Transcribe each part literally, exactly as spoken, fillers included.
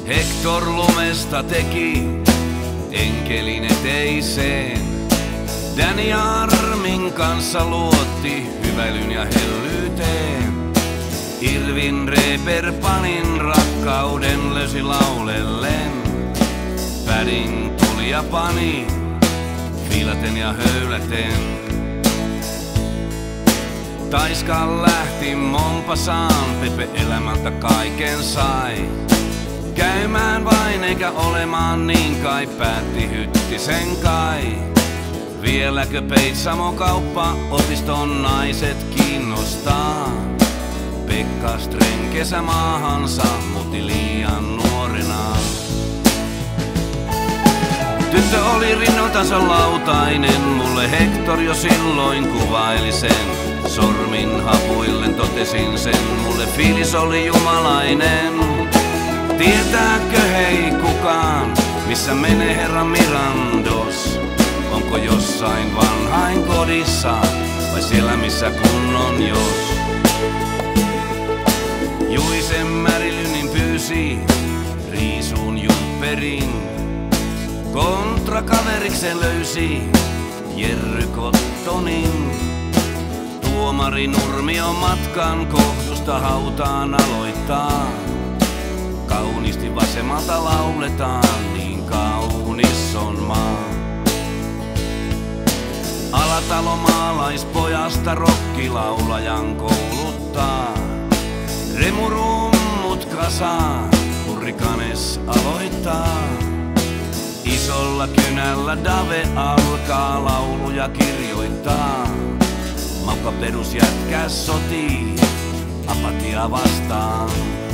Hector lumesta teki enkelin eteiseen. Danny Armin kanssa luotti hyväilyn ja hellyyteen. Irvin Reeper panin rakkauden löysi laulellen. Pädin tuli ja pani fiilaten ja höyläten. Taiskaan lähti Mompasaan, Pepe elämältä kaiken sai. Käymään vain eikä olemaan niin kai, päätti Hyttisen kai. Vieläkö Peitsamo kauppa opiston naiset kiinnostaa? Pekka Stren kesämaahansa muutti liian nuorena. Tyttö oli rinnoiltansa lautainen, mulle Hector jo silloin kuvaili sen. Sormin hapuillen totesin sen, mulle fiilis oli jumalainen. Tietääkö hei kukaan, missä menee herra Mirandos? Onko jossain vanhain kodissa, vai siellä missä kunnon jos? Juisen Märilynin pyysi riisuun Jumperin. Kontra kaveriksen löysi Jerry Cottonin. Tuomari Nurmio matkan kohdusta hautaan aloittaa. Kauniisti vasemmalta lauletaan, niin kaunis on maa. Alatalo maalaispojasta rokkilaulajan kouluttaa. Remurummut kasaa, Hurrikanes aloittaa. Isolla kynällä Dave alkaa lauluja kirjoittaa. Maukka perusjätkä sotii apatia vastaan.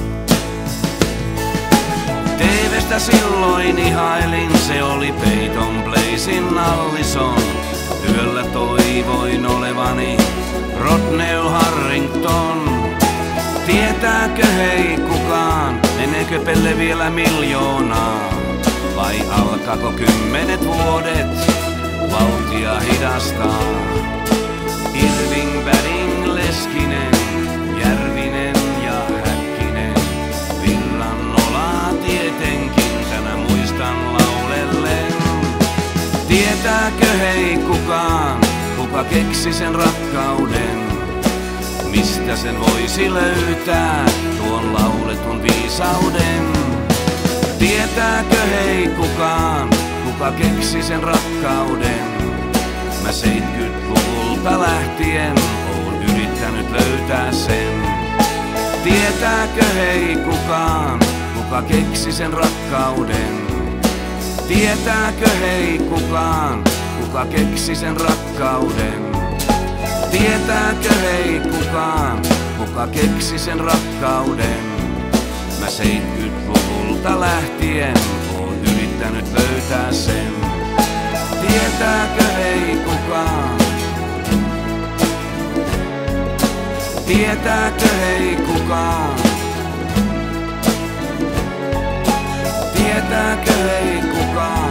T V:stä silloin ihailin, se oli Peyton Blazin Allison. Yöllä toivoin olevani Rodney Harrington. Tietääkö hei kukaan, meneekö Pelle vielä miljoonaa? Vai alkaako kymmenet vuodet vauhtia hidastaa? Irving, Väring, Leskinen, Järvinen ja Häkkinen. Virran nolaa tietenkin tänä muistan laulellen. Tietääkö hei kukaan, kuka keksi sen rakkauden? Mistä sen voisi löytää, tuon lauletun viisauden? Tietääkö hei kukaan, kuka keksi sen rakkauden? Mä seitsemänkymmentäluvulta lähtien oon yrittänyt löytää sen. Tietääkö hei kukaan, kuka keksi sen rakkauden? Tietääkö hei kukaan, kuka keksi sen rakkauden? Tietääkö hei kukaan, kuka keksi sen rakkauden? Mä seitsemänkymmentäluvulta lähtien oon yrittänyt löytää sen. Tietääkö hei kukaan? Tietääkö hei kukaan? Tietääkö hei kukaan?